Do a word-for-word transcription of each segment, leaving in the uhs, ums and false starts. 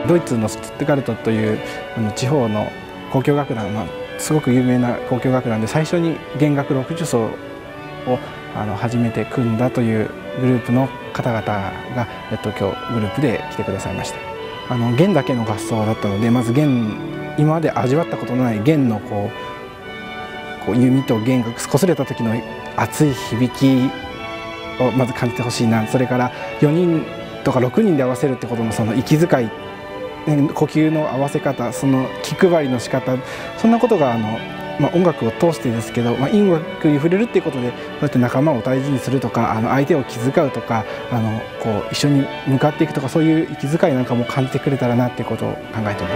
ドイツのストゥットガルトというあの地方の交響楽団、まあ、すごく有名な交響楽団で最初に弦楽ろくじゅ奏をあの初めて組んだというグループの方々が、えっと、今日グループで来てくださいました。あの弦だけの合奏だったので、まず弦今まで味わったことのない弦のこう、こう弓と弦が擦れた時の熱い響きをまず感じてほしいな。それからよにんとかろくにんで合わせるってことのその息遣い、呼吸の合わせ方、その気配りの仕方、そんなことがあの、まあ、音楽を通してですけど、まあ、音楽に触れるっていうことでそうやって仲間を大事にするとか、あの相手を気遣うとか、あのこう一緒に向かっていくとか、そういう息遣いなんかも感じてくれたらなっていうことを考えています。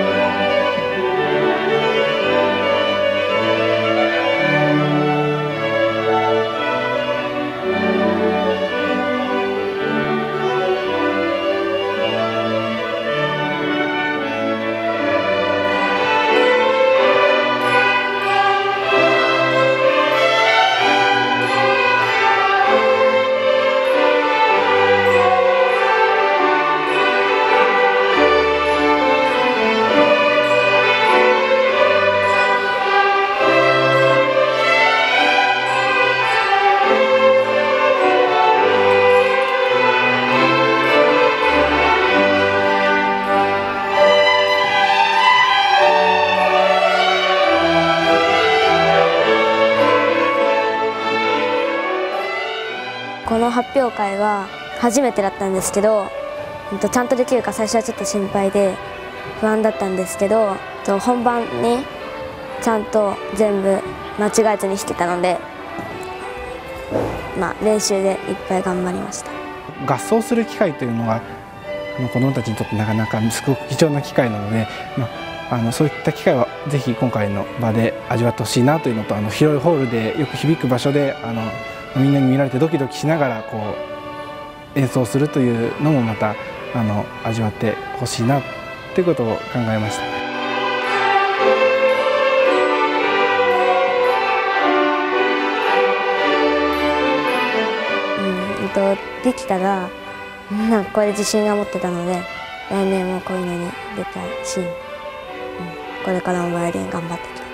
この発表会は初めてだったんですけど、ちゃんとできるか最初はちょっと心配で不安だったんですけど、本番にちゃんと全部間違えずに弾けたので、まあ、練習でいっぱい頑張りました。 合奏する機会というのは子どもたちにとってなかなかすごく貴重な機会なので、まあ、あのそういった機会はぜひ今回の場で味わってほしいなというのと、あの広いホールでよく響く場所であのみんなに見られてドキドキしながらこう演奏するというのもまたあの味わってほしいなということを考えました。 うん、とできたらなんかこれ自信が持ってたので、来年もこういうのに出たいし、うん、これからもバイオリン頑張っていきたい。